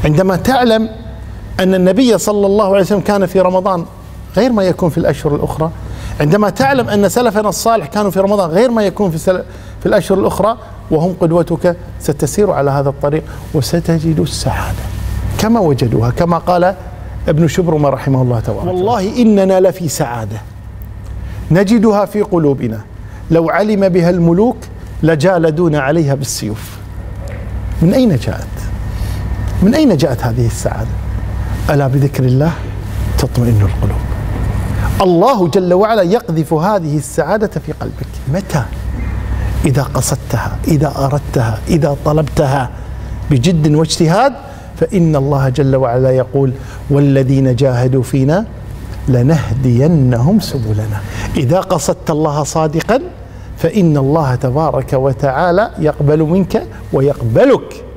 عندما تعلم أن النبي صلى الله عليه وسلم كان في رمضان غير ما يكون في الأشهر الأخرى، عندما تعلم أن سلفنا الصالح كانوا في رمضان غير ما يكون في الأشهر الأخرى، وهم قدوتك، ستسير على هذا الطريق وستجد السعادة كما وجدوها، كما قال ابن شبرمة رحمه الله تبارك. والله إننا لفي سعادة نجدها في قلوبنا لو علم بها الملوك لجالدونا عليها بالسيوف. من أين جاءت؟ من أين جاءت هذه السعادة؟ ألا بذكر الله تطمئن القلوب. الله جل وعلا يقذف هذه السعادة في قلبك. متى؟ إذا قصدتها، إذا أردتها، إذا طلبتها بجد واجتهاد، فإن الله جل وعلا يقول والذين جاهدوا فينا لنهدينهم سبلنا. إذا قصدت الله صادقا فإن الله تبارك وتعالى يقبل منك ويقبلك.